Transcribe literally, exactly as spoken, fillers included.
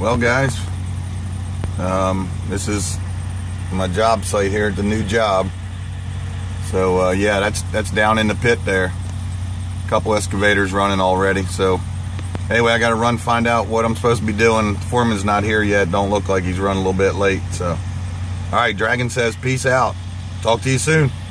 Well, guys, um, this is my job site here at the new job. So uh, yeah, that's that's down in the pit there. A couple excavators running already. So anyway, I got to run find out what I'm supposed to be doing. The foreman's not here yet. Don't look like he's running a little bit late. So all right, Dragon says peace out. Talk to you soon.